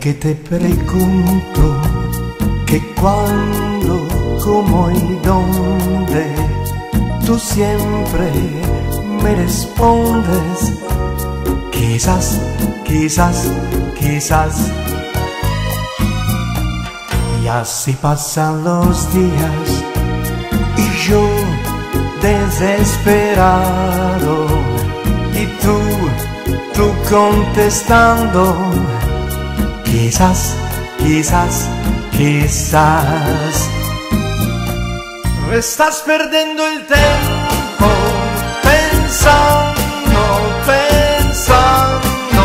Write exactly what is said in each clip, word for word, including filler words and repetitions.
que te pregunto que cuándo, cómo y dónde, tú siempre me respondes quizás, quizás, quizás. Y así pasan los días y yo desesperado, y tú, tú contestando quizás, quizás, quizás. Estás perdiendo el tiempo pensando, pensando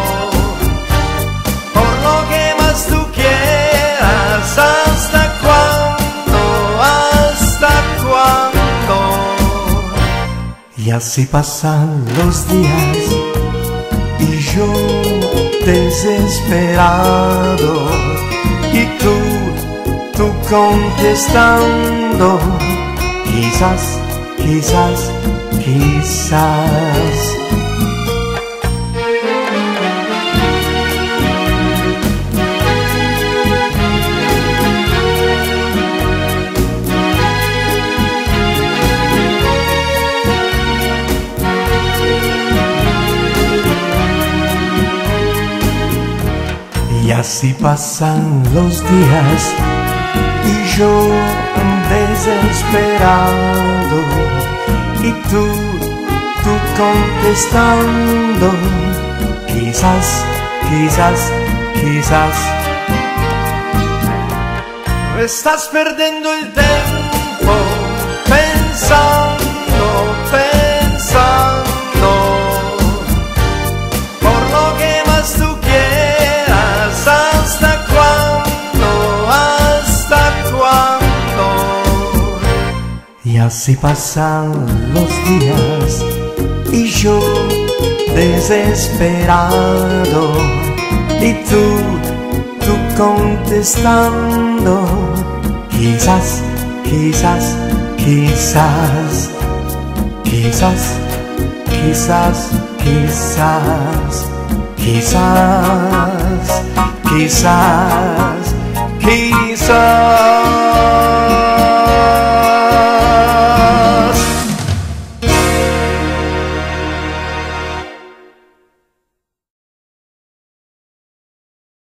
por lo que más tú quieras. ¿Hasta cuándo? ¿Hasta cuándo? Y así pasan los días y yo desesperado, y tú, tú contestando quizás, quizás, quizás. Y así pasan los días y yo desesperado, y tú, tú contestando quizás, quizás, quizás. Estás perdiendo el tiempo pensando, pensando por lo que más tú quieras. ¿Hasta cuándo? ¿Hasta cuándo? Y así pasan los días y yo desesperado, y tú, tú contestando quizás, quizás, quizás, quizás, quizás, quizás, quizás, quizás, quizás.